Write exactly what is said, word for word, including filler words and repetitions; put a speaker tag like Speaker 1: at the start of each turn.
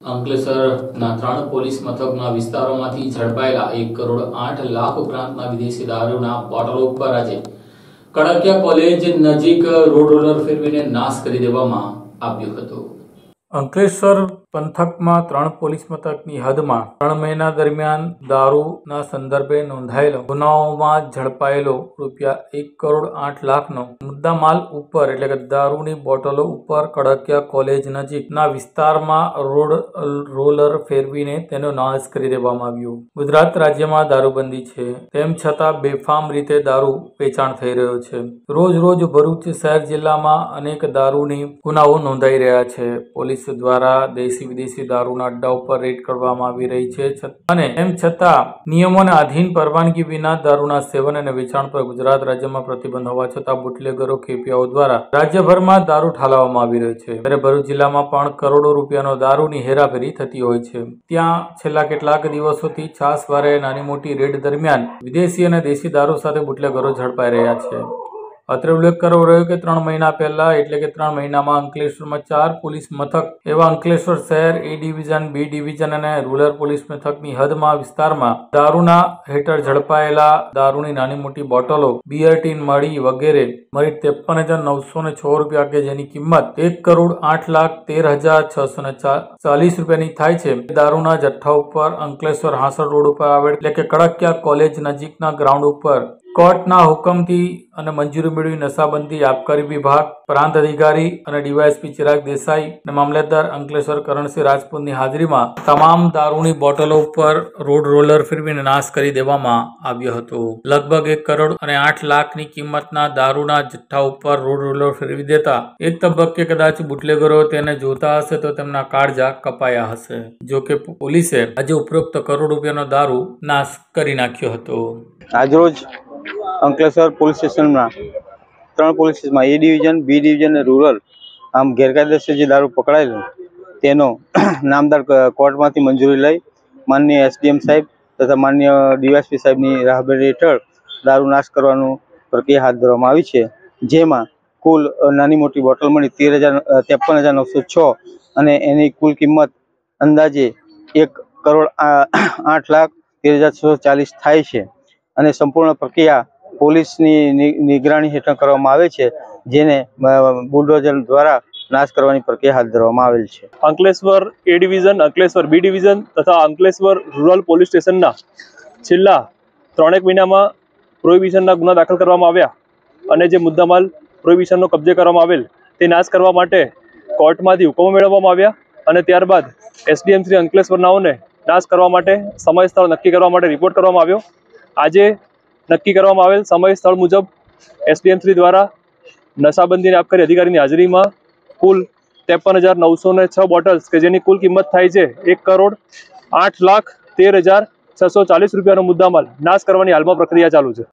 Speaker 1: અંકલેશ્વરના ત્રણ પોલીસ મથકના વિસ્તારોમાંથી ઝડપાયેલા એક કરોડ આઠ લાખ ઉપરાંતના વિદેશી દારૂના બોટલો ઉપર આજે કડકિયા કોલેજ નજીક રોડ રોલર ફેરવીને નાશ કરી દેવામાં આવ્યો હતો। અંકલેશ્વર પંથકમાં ત્રણ પોલીસ મથકની હદમાં ત્રણ મહિના દરમિયાન દારૂના સંદર્ભે નોંધાયેલો ગુનાઓમાં ઝડપાયેલો રૂપિયા એક કરોડ આઠ લાખનો મુદ્દામાલ ઉપર એટલે કે દારૂની બોટલો ઉપર કડકિયા કોલેજ નજીકના વિસ્તારમાં રોડ રોલર ફેરવીને તેનો નાશ કરી દેવામાં આવ્યો। ગુજરાત રાજ્યમાં દારૂબંધી છે, તેમ છતાં બેફામ રીતે દારૂ વેચાણ થઈ રહ્યો છે। રોજ રોજ ભરૂચ શહેર જિલ્લામાં અનેક દારૂની ગુનાઓ નોંધાઈ રહ્યા છે। પોલીસ દ્વારા દેશી વિદેશી દારૂના અડ્ડા ઉપર રેડ કરવામાં આવી રહી છે અને એમ છતાં નિયમોને આધીન પરવાનગી વિના દારૂના સેવન અને વેચાણ પર ગુજરાત રાજ્યમાં પ્રતિબંધ હોવા છતાં બુટલેગરો ખેપિયાઓ દ્વારા રાજ્યભરમાં દારૂ ઠાલવવામાં આવી રહ્યો છે। ત્યારે ભરૂચ જિલ્લામાં પણ કરોડો રૂપિયાનો દારૂની હેરાફેરી થતી હોય છે। ત્યાં છેલ્લા કેટલાક દિવસોથી છાસવારે નાની મોટી રેડ દરમિયાન વિદેશી અને દેશી દારૂ સાથે બુટલેગરો ઝડપાઈ રહ્યા છે। અત્રે ઉલ્લેખ કરવો રહ્યો કે ત્રણ મહિના પહેલા એટલે કે ત્રણ મહિનામાં અંકલેશ્વરમાં ચાર પોલીસ મથક એવા અંકલેશ્વર શહેર એ ડિવિઝન, બી ડિવિઝન અને રૂરલ પોલીસ મથકની હદમાં વિસ્તારમાં દારૂના હેઠળ ઝડપાયેલા દારૂની નાની મોટી બોટલો, બિયર ટીન મળી વગેરે મળી ત્રેપન હજાર નવસો ને છ રૂપિયા કે જેની કિંમત એક કરોડ આઠ લાખ તેર હજાર છસો ને ચાલીસ રૂપિયાની થાય છે। દારૂના જથ્થા ઉપર અંકલેશ્વર હાંસળ રોડ ઉપર આવેલ એટલે કે કડકિયા કોલેજ નજીકના ગ્રાઉન્ડ ઉપર કોર્ટના હુકમથી અને મંજૂરી મેળવી નશાબંધી આબકારી વિભાગ, પ્રાંત અધિકારી અને ડીવાયએસપી ચિરાગ દેસાઈ અને મામલતદાર અંકલેશ્વર કરણસિંહ રાજપૂતની હાજરીમાં તમામ દારૂની બોટલો ઉપર રોડ રોલર ફેરવીને નાશ કરી દેવામાં આવ્યો હતો। લગભગ એક કરોડ અને આઠ લાખની કિંમતના દારૂના જથ્થા ઉપર રોડ રોલર ફેરવી દેતા એક તબક્કે કદાચ બુટલેગરો તેને જોતા હશે તો તેમના કાળજા કપાયા હશે। જો કે પોલીસે આજે ઉપરોક્ત કરોડ રૂપિયાનો દારૂ નાશ કરી નાખ્યો હતો।
Speaker 2: આજરોજ અંકલેશ્વર પોલીસ સ્ટેશનમાં ત્રણ પોલીસ સ્ટેશનમાં એ ડિવિઝન, બી ડિવિઝન અને રૂરલ આમ ગેરકાયદેસર જે દારૂ પકડાયેલો તેનો નામદાર કોર્ટમાંથી મંજૂરી લઈ માનનીય એસડીએમ સાહેબ તથા માનનીય ડીવાયએસપી સાહેબની રાહબરી હેઠળ દારૂ નાશ કરવાનું પ્રક્રિયા હાથ ધરવામાં આવી છે। જેમાં કુલ નાની મોટી બોટલ મળી તેર હજાર ત્રેપન હજાર નવસો છ અને એની કુલ કિંમત અંદાજે એક કરોડ આઠ લાખ તેર હજાર છસો ચાલીસ થાય છે અને સંપૂર્ણ પ્રક્રિયા પોલીસની નિગરાણી હેઠળ કરવામાં આવે છે, જેને બુલડોઝર દ્વારા નાશ કરવાની પ્રક્રિયા હાથ ધરવામાં આવેલ છે।
Speaker 3: Ankleshwar A division, Ankleshwar B division તથા અંકલેશ્વર રૂરલ પોલીસ સ્ટેશનના છેલ્લા ત્રણેક મહિનામાં પ્રોહિબિશનના ગુના દાખલ કરવામાં આવ્યા અને જે મુદ્દામાલ પ્રોહિબિશનનો કબજે કરવામાં આવેલ તે નાશ કરવા માટે કોર્ટમાંથી હુકમો મેળવવામાં આવ્યા અને ત્યારબાદ એસડીએમ શ્રી અંકલેશ્વરનાઓને નાશ કરવા માટે સમય સ્થળ નક્કી કરવા માટે રિપોર્ટ કરવામાં આવ્યો। આજે નક્કી કરવામાં આવેલ સમય સ્થળ મુજબ એસડીએમ શ્રી દ્વારા નશાબંધી અને આબકારી અધિકારીની હાજરીમાં કુલ ત્રેપન હજાર નવસો ને છ બોટલ્સ કે જેની કુલ કિંમત થાય છે એક કરોડ આઠ લાખ તેર હજાર છસો ચાલીસ રૂપિયાનો મુદ્દામાલ નાશ કરવાની હાલમાં પ્રક્રિયા ચાલુ છે।